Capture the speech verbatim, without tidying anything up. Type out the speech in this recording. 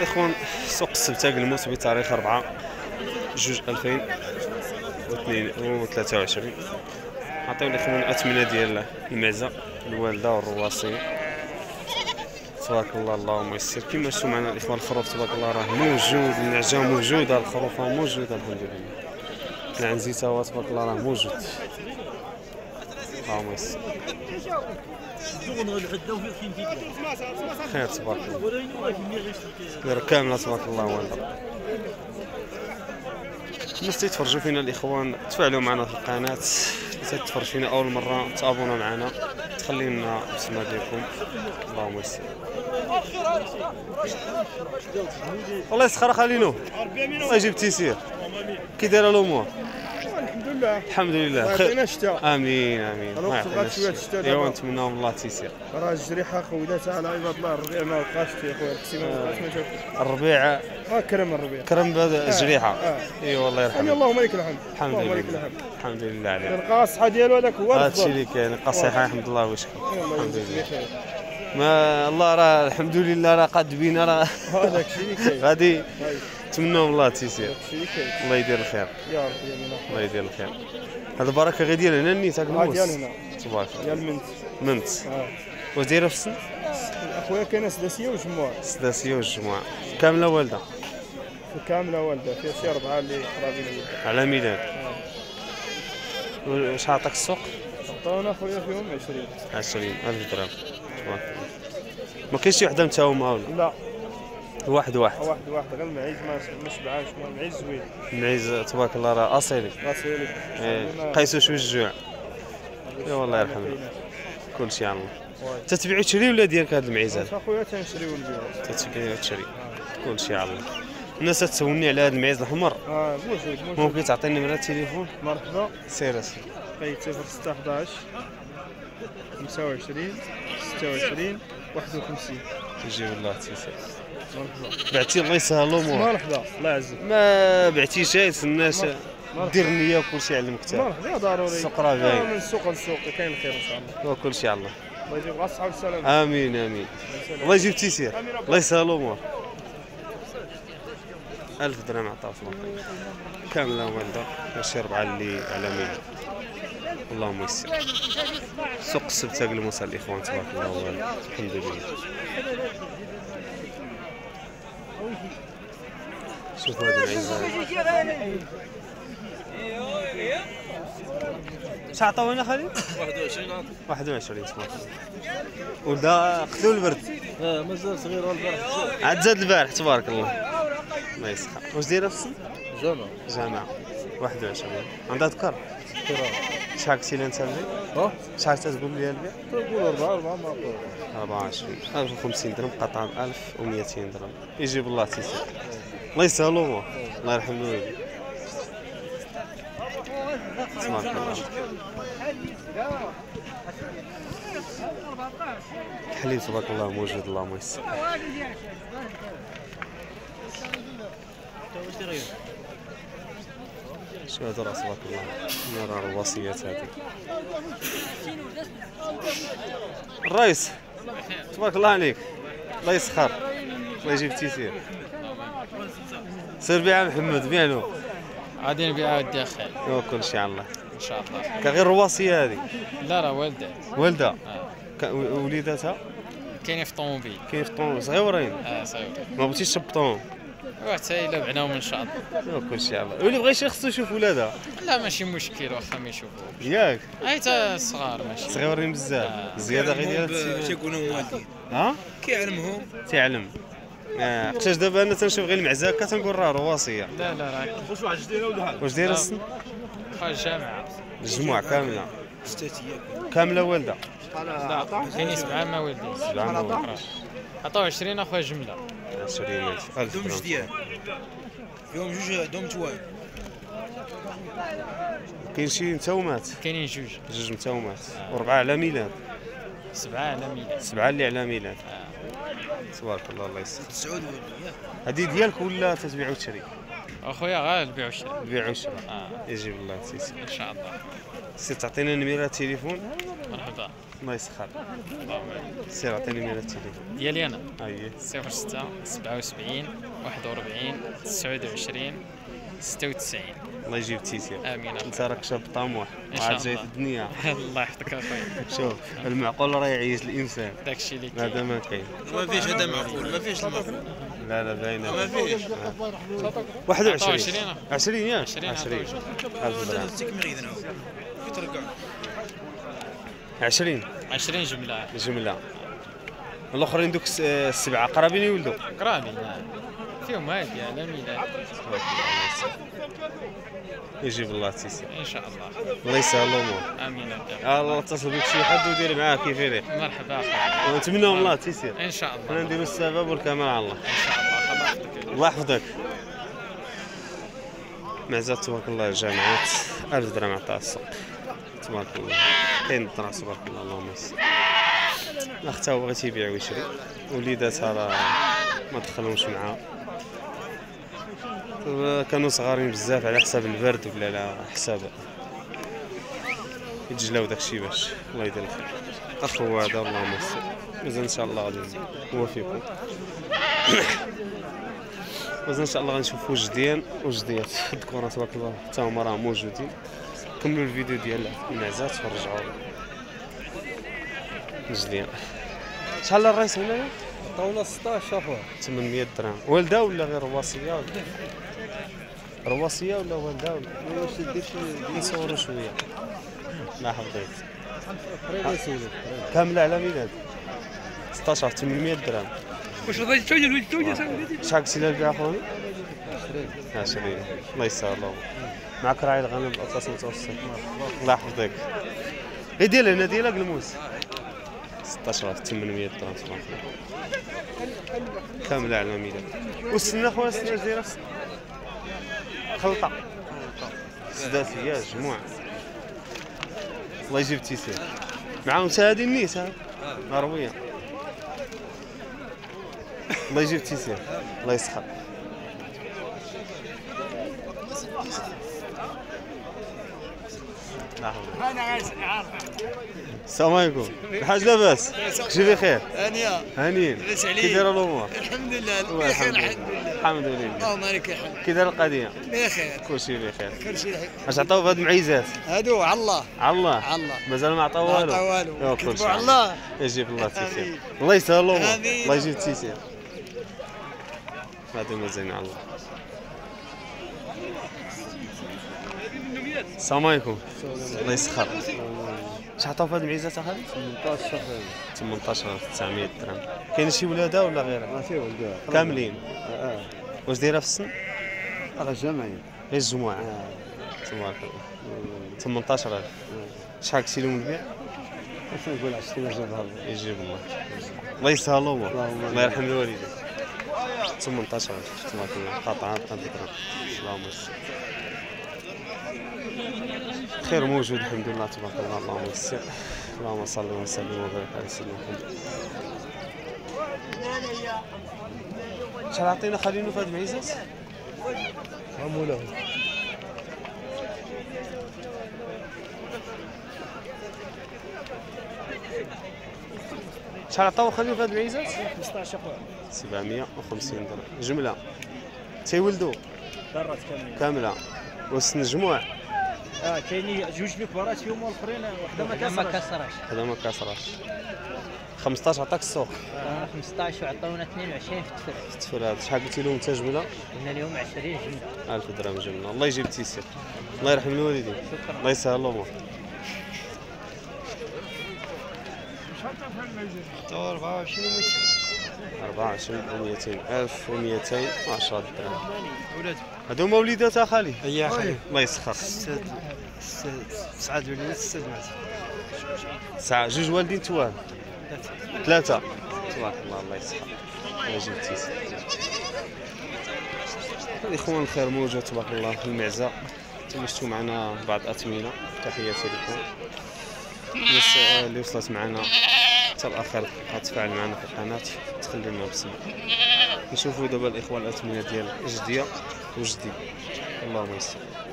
الاخوان سوق السبتة قلموس بتاريخ أربعة جوج ألفين واثنين وثلاثة وعشرين. عطيو الاخوان الاثمنه ديال المعزه الوالده والرواسيه. تبارك الله اللهم يسر. كما شفتوا معنا الاخوان الخروف تبارك الله راه موجود، النعجه موجوده، الخروفه موجوده الحمد لله. العنزيته هو تبارك الله راه موجود. اللهم يسر. خير تبارك الله كامله تبارك الله والله. الناس تيتفرجوا فينا الاخوان تفاعلوا معنا في القناه، تتفرج فينا اول مره تابونا معنا، تخلي لنا بسمه ديالكم. اللهم يسر. والله يسخر خلينو الله يجيب التيسير. كي دايره الامور؟ الحمد لله الحمد لله الله يعطينا الشتاء. امين امين. الله يعطينا شويه الشتاء. ايوا نتمنوا من الله التيسير. راه الجريحه خويا على عباد الله. الربيع ما بقاش يا خويا، القسي ما بقاش. ما جاوب الربيع اه كرم الربيع كرم الجريحه. اه اي والله يرحمه. اللهم لك الحمد. الحمد اللهم لك لله الحمد. الحمد لله عليك. القى الصحه ديالو هذاك هو هذا الشيء اللي كاين، القصيحه الحمد لله وشكر. الحمد لله. لله. ما الله راه الحمد لله راه قاد بينا راه هذاك الشيء اللي كاين. غادي نتمنوا من الله التيسير. هذاك الشيء اللي كاين. الله يدير الخير يا ربي يمين الله يدير الخير. هذا البركه غير ديال هنا النيت هاك الموس ديال هنا تبارك الله. ديال منت منت اه واش دايره في السن؟ اخويا كاينه سداسيه وجموع. السداسيه والجمعه كامله والده كامله والده، فيها شي اربعه اللي قرابين ولده على ميلاد. اه واش عطاك السوق؟ عطاونا خويا فيهم عشرين. عشرين ألف درهم تبارك الله. ما كاينش شي وحده متاومه ولا؟ لا واحد واحد واحد واحد غير المعيز ما شبعانش. المعيز زوين. معيز تبارك الله راه اصيلي. اصيلي. إيه، قيسو شويه الجوع. يا والله يرحمه. كلشي على الله. تتبيع وتشري ولا ديالك هاد المعيز هذا؟ اخويا تنشري ونبيعو. تتبيع وتشري كلشي على الله. الناس تسولني على هاد المعيز الحمر. اه موجود موجود. ممكن تعطيني نمرة التليفون؟ مرحبا. سير اسير. طيب صفر ستة حداش خمسة وعشرين ستة وعشرين واحد وخمسين. يجيب الله تيسير. مرحبا. بعتي الله يسهل الامور. مرحبا الله يعزك. ما بعتيش الناس دير النية وكلشي على المكتب. مرحبا ضروري. السوق راه باين. من السوق للسوق كاين الخير ان شاء الله. وكلشي على الله. الله يجيب غا الصحة والسلامة. امين امين. الله يجيب التيسير. الله يسهل الامور. ألف درهم عطاو الله. كاملة والده ماشي ربعة اللي على ميل. اللهم يسر. سوق السبتة قلموس الاخوان تبارك الله والله. الحمد لله. شوف هذا العيز اش عطاو هنا خالد؟ واحد وعشرين عام. واحد وعشرين تبارك الله. ولدا قتلو البرد. اه مازال صغير البارح. عاد زاد البارح تبارك الله. الله يسخر. واش دايره في السن؟ جامع. جامعة. واحد وعشرين. عندها ذكر؟ كرا. شحال قلتي لي انت البيع؟ ها؟ شحال تتقول لي البيع؟ تقول أربعة أربعة ما أقول. أربعة وعشرين. ألف وخمسين درهم قطعة ألف ومئتين درهم. يجيب الله تيسير. الله يسهل الأمور. الله يرحم الوالدين. تبارك الله. الحليب تبارك الله موجود اللهم يسر. شو هذا راس تبارك الله. نرى الوصيات هذه. الرئيس تبارك الله عليك. الله يسخر. الله يجيب التيسير. سير بيع محمد بيعلو. غادي نبيعها الداخل. وكل شيء على الله. ان شاء الله. كغير الوصيه هذه. لا راه والده. والده. آه. وليداتها كاينين في الطوموبيل. كاين في طون صغيورين. اه صغير. ما بغيتيش تبطون. حتى الا بعناهم ان شاء الله. وكل شيء على الله. واللي بغى شي خصو يشوف ولادها. لا ماشي مشكل واخا ما يشوفوش. ياك اي تا صغار ماشي. صغيورين بزاف. زياده غير ديال السنين. تيكونوا والدين. ها؟ كيعلمهم. تعلم. آه. قتاش دابا انا تنشوف غير المعزه كتنقول راه رواسيه. لا لا راه واش واحد جديده ولا حاجه؟ واش دايره السن؟ واخا الجامعه. الجموع كامله. ستة ايام. كامله والده. لا كاينين سبعه ما والدين. سبعة ما والدين. عطاو عشرين اخويا جمله. عشرين ألف. ألف دوم درهم. جديان. فيهم جوج دوم توال. كاين شي متومات. كاينين جوج. جوج متومات. وربعه على ميلاد. سبعه على ميلاد. سبعه اللي على ميلاد. آه. تبارك الله الله يسر. تسعود ولدي. هذه ديالك ولا تتبيع وتشري؟ اخويا غير البيع والشراء. بيع وشراء. اه يجيب الله تيسير. ان شاء الله. سي تعطينا نميره تليفون. مرحبا. الله يسخر. اللهم سير عطيني ميل التليفون ديالي انا اييه صفر ستة سبعة وسبعين واحد وأربعين تسعة وعشرين ستة وتسعين. الله يجيب تيسير. امين. انت راك شاب طموح إن شاء وعاد جاي الله. في الدنيا. الله يحفظك اخويا. شوف المعقول راه يعيش الانسان، داكشي اللي هذا كاين. ما كاين. ما فيش هذا معقول، ما فيش المعقول. لا لا باينه. ما فيش. واحد وعشرين عشرين. عشرين ياك عشرين عشرين عطاو ألف درهم. تيك مريض هو. يترقع. عشرين عشرين جملة. جمله. الاخرين دوك الس- السبعه قرابين يولدوا. قرابين فيهم هادي على ميلاد. يجيب الله تيسير. ان شاء الله. الله يسهل الامور. امين. الله اتصل بك شي حد ودير معاه كيف يليق. مرحبا اخويا. ونتمنى من الله تيسير. ان شاء الله. حنا نديروا السبب والكمال على الله. ان شاء الله. الله يحفظك. الله يحفظك. معزات تبارك الله الجامعات ألف درهم عطاها السوق تبارك الله. كاين الدرا تبارك الله اللهم يسر. اختها بغا تيبيع ويشري، وليداتها راه ما دخلهمش معاها، كانوا صغارين بزاف على حساب البرد ولا على حساب يتجلاو داكشي باش الله يدير الخير. اخو هذا اللهم يسر مازال ان شاء الله غادي نوافيكم. مازال ان شاء الله غنشوفوا جديان وجديات الذكورة تبارك الله حتى هما راه موجودين. كملوا الفيديو ديال المعزات ورجعوا جديان. شحال الرئيس هنايا؟ طاولة ستطاش اخويا. ثمنمية درهم. والده ولا غير رواصيه ولا رواصيه ولا والده ولا واش دير شي نصوروا شويه. لا حفظيت قريب يسولف. كامله على ميلاد ستطاش ثمنمية درهم. واش رضيت توجد ولد توجد صاحبي. شحال قلتي لها البيع اخويا؟ عشرين. الله يسهل الله. معك راعي الغنم بالاطلس المتوسط. الله يحفظك. غير ديال هنا ديالك الموس ستطاش ثمنمية درهم تبارك الله. كامله على ميلاد. والسنه اخويا السنه دايره خلطه سداسيه جموع. الله يجيب تيسير معاهم حتى هادي النيس ها مرويه. الله يجيب تيسير الله يسخر. السلام عليكم. الحاج لاباس؟ كلشي بخير؟ هانيه. هانيين. لاباس عليك؟ كي دايره الامور؟ الحمد لله. الحمد بخير لله. الحمد لله. الحمد لله. اللهم عليك الحمد. كي دايره القضيه؟ بخير. كلشي بخير. كل شيء. اش عطاو بهاد المعيزات؟ هادو على الله. على الله. على الله. مازال ما عطاو ما والو. عطا والو. يا كذبوا كلشي. على الله. يجيب الله التيسير. آمين. الله يسهل الامور. آمين. الله يجيب التيسير. هادو مزيان على الله. السلام عليكم. الله يسخر. اش عطاو في هاد المعيزات اخويا؟ ثمنطاش اخويا. ثمنطاش وتسعمية درهم. كاين شي ولادة ولا غير؟ ما فيه ولدها. كاملين. اه واش دايره في السن؟ راه جمعين. غير الجمعة. تبارك الله. ثمنطاش ألف. شحال قلتي لهم البيع؟ اش نقول عشرين جابها الله. يجيب الله. الله يسهل الامور. اللهم الله يرحم الوالدين. ثمنطاش ألف تبارك الله. قطعات قد درهم. اللهم يسر. خير موجود الحمد لله تبارك الله. اللهم يسر. اللهم صل وسلم وبارك على سيدنا محمد. شحال عطينا خلينا في هاد المعيزات؟ عمولهم. شحال عطاو خلينا في هاد المعيزات؟ خمسطاش اخويا. سبعمية وخمسين درهم جملة. تيولدوا درات كاملين. كاملة. والسن جموع. اه كاينين جوج الكبارات فيهم والاخرين وحده ما ما كسرش. هذا ما كاسراش. خمسطاش عطاك السوق. آه خمسطاش وعطونا اثنين وعشرين في التفر. تفر هذا شحال قلتي لهم انت جملة؟ قلنا اليوم عشرين جمله. ألف درهم جملة. الله يجيب تيسير. الله يرحم الوالدين. شكرا. الله يسهل الأمور. أربعة وعشرين ومئتين ألف ومئتين وعشرة درهم. هادو هما وليدات أخالي. يا خالي. الله يسخر. سعد وليد السد معزه. ساعة جوج والدين توال. ثلاثة. تبارك الله. الله يسخر. الله يجيب تيسير. الإخوان الخير موجود تبارك الله في المعزة. تمشتوا معنا بعض الأثمنة. تحياتي لكم. الناس اللي وصلت معنا حتى الأخير غتفاعل معنا في القناة تخلي لنا بسمع. نشوفوا دابا الإخوان الأثمنة ديال جدية وجدي. اللهم يسر.